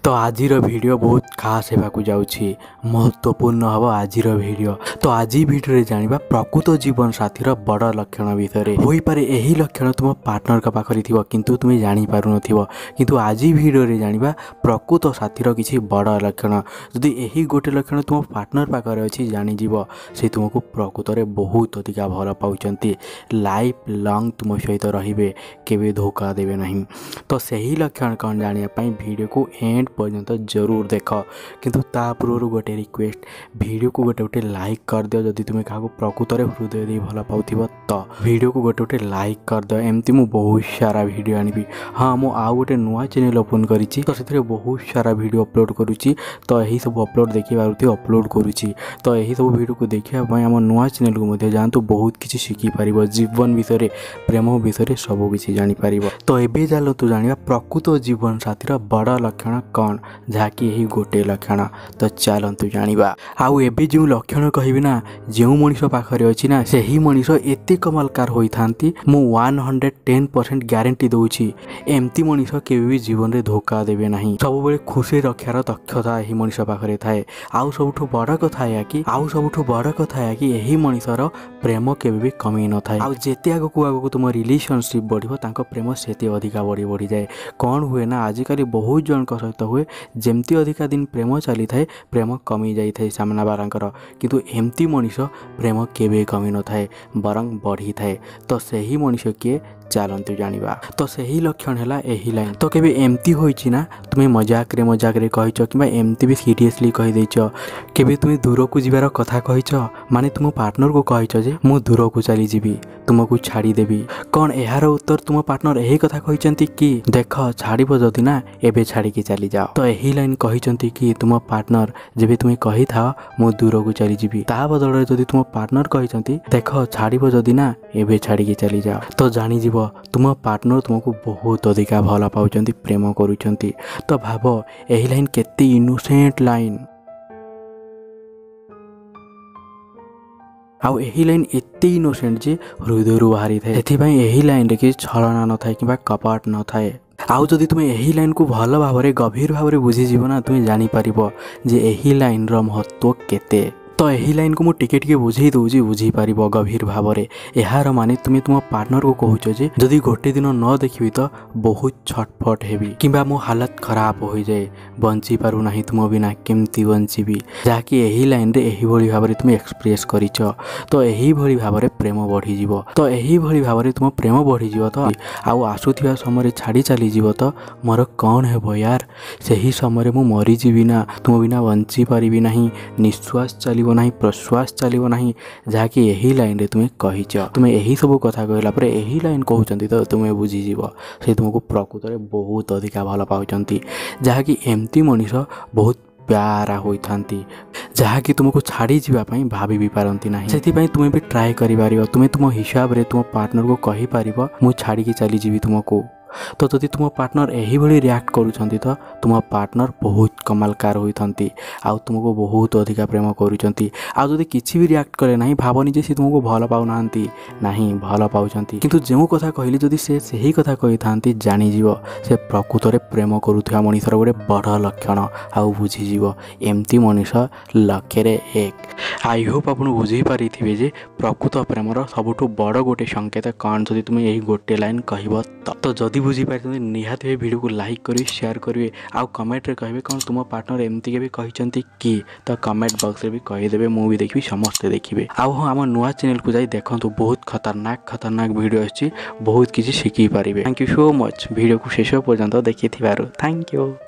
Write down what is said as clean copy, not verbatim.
तो आजिर वीडियो बहुत खास होगा जाऊँगी महत्वपूर्ण हम आजिर वीडियो। तो आज वीडियो जानिबा प्रकृत जीवन साथीर बड़ लक्षण विषय हो पारे यही लक्षण तुम पार्टनर का पाखरे थिबो किंतु तुम जानि पारु नथिबो। किंतु आज वीडियो रे जानिबा प्रकृत साथीर किछि बड़ लक्षण। जदि यही गोटे लक्षण तुम पार्टनर पाखरे अछि जानि जीवो से तुमको प्रकृत रे बहुत अधिका भल पाउचंती, लाइफ लॉन्ग तुम सहित रहिबे, केबे धोखा देबे नहीं। तो सही लक्षण कौन जानिया पई वीडियो को एंड पर्यंत जरूर देख। किंतु ता पूर्व गोटे रिक्वेस्ट, वीडियो को गोटे गोटे लाइक कर दियो जदि तुम क्या प्रकृत में हृदय दे भल पाउथिबो तो वीडियो को गोटे गोटे लाइक कर दियो। एमती मु बहुत सारा वीडियो आनिबी। हाँ मु आउ गोटे नुआ चैनल ओपन करिछि तो सेथरे बहुत सारा वीडियो अपलोड करुछि। तो यही सब अपलोड देखि पारुथि अपलोड करुछि। तो यही सब वीडियो को देखिया पई हम नुआ चैनल को मध्ये जानतु बहुत किछि शिखि पारिबो, जीवन विषय प्रेम विषय सब किछि जानि पारिबो। तो एबे जालो तू जानिबा प्रकृत जीवन साथीर बड़ लक्षण कौन, जहाँकि यही गोटे लक्षण। तो चलतु जानिबा। आउ एबे जो लक्षण कहबी ना, जो मनीष पाखरे अछि ना सेही मनीष एते कमालकार होइथांती मु 110% ग्यारंटी दउछि। एमती मनीष केबे भी जीवन रे धोखा देबे नाही। सब बेले खुशी रक्षार दक्षता एही मनीष पाखरे थाए। आउ सबठु बड़ कथा या कि एही मनीषर प्रेम केबे भी कमी न थाए। आउ जेते आगो तुम रिलेशनशिप बढ़िबो तांको प्रेम सेते अधिका बढ़ी जाए। कौन हुए ना आजिकल बहुत जन सहित हुए जमती अधिका दिन प्रेम चली थाए प्रेम कमी जाई थाए सामना बारांकर, किंतु एमती मनीष प्रेम केबे कमी न थाए बरं बढ़ी थाए। तो सही मनीष किए चलतु जानिबा। तो सही लक्षण है यही लाइन। तो केबे एमती होइछि ना तुम्हें मजाक रे कहिछ कि एमती भी सीरियसली कहि दैछ, केबे तुम दूर को जीवार कथा कहिछ, माने तुम पार्टनर को कहिछ जे मु दूर को चली जीवी तुमको छाड़ी देबी। कौन यार उत्तर तुम पार्टनर यही कथा कहिचंती कि देख छाड़िबो जदि ना एबे छाड़ी के चली जाओ। तो यही लाइन कहिचंती कि तुम पार्टनर जेबे तुम कहि था मु दूर को चली जीवी, ता बदल रे जदि तुम पार्टनर कहिचंती देख छाड़िबो जदि ना एबे छाड़ी के चली जाओ, तो जानि जीवो तुम पार्टनर तुमको बहुत अधिका भल पाउचंती, प्रेम करूचंती। तो भाव यही लाइन केते इनोसेंट लाइन। आउ यही लाइन एते इनोसेंट जे हृदय बाहरी थाए। एथिपाई यही लाइन रे कि छलना न थाए किबा कपट न थाए। आउ जदि तुम यही लाइन को भल भाव गभीर भाव बुझी जीव ना तुम जानि पारिबो जे यही लाइन रो महत्व केते। तो यही लाइन को मुझे टिके बुझे दूसरी बुझी पार गभीर भाव में। यार माने तुम्हें तुम पार्टनर को कहूच जे जदि गोटे दिन न देखी तो बहुत छटफट हेबी किंबा मो हालत खराब हो जाए, बंची पारू नाही तुम बिना केमती बंचीबी, जहाँकि यही लाइन रे यही भली भाव तुम एक्सप्रेस करिच। तो यही भली भाव प्रेम बढ़ी जीवो। तो यही भली भाव तुम प्रेम बढ़ी जीवो। तो आउ आसुथिबा समय छाड़ी चली जीवो तो मोर कौन हेबो यार, सही समय मु मरी जीवी ना, तुम बिना बंची पारिबी नाही, निश्वास चली नहीं, प्रश्वास चलिबो नहीं, जहाँकि यही लाइन रे तुम्हें कहिच। तुम्हें यही सब कथा कहला पर यही लाइन कहउचंती तो तुम्हें बुझी जीवो से तुमको प्रकृत रे बहुत अधिका भल पाउचंती, जहाँकि एमती मनीष बहुत प्यारा होइथांती, जहाँकि तुमको छाड़ी जीवा पई भाभी भी पारंती नाही। सेति पई तुम्हें भी ट्राई करि पारिबो। तुम्हें तुम हिसाब रे तुम पार्टनर को कहि पारिबो मु छाड़ी के चली जीवी तुमको। तो जदि तुम पार्टनर यही भली रिएक्ट करूछंती तो तुम पार्टनर बहुत कमालकार होइथंती, आउ तुमको बहुत अधिका प्रेम करूछंती। आउ जदि किछि भी रिएक्ट करे नाही भावनी जे से तुमको भल पाउ नांती, नाही भल पाउछंती, किंतु जेउ कथा कहली जदि से सही कथा कहिथांती जानि जीवो से प्रकृत रे प्रेम करूथया मनीषर गोटे बड़ लक्षण। आउ बुझी जीवो एमती मनीष लक्ष्य रे एक। आई होप आपन बुझी पारिथिबे जे प्रकृत प्रेमर सबुठु बड़ गोटे संकेत कौन जदि तुम यही गोटे लाइन कहबो तो जदि बुझी पारि निहाती वीडियो को लाइक करेंगे, शेयर करेंगे, आउ कमेंट रे कहे कौन तुम पार्टनर एमती के भी कहते कि, तो कमेंट बॉक्स रे भी कहीदेवे, मुझे देखी समस्ते देखिए। आउ हाँ आम नुआ चैनल को जाई देखंतु, बहुत खतरनाक वीडियो आछि, बहुत किसी शिखी पारिबे। Thank you so much video को शेष पर्यंत देखि थिबारु। Thank you.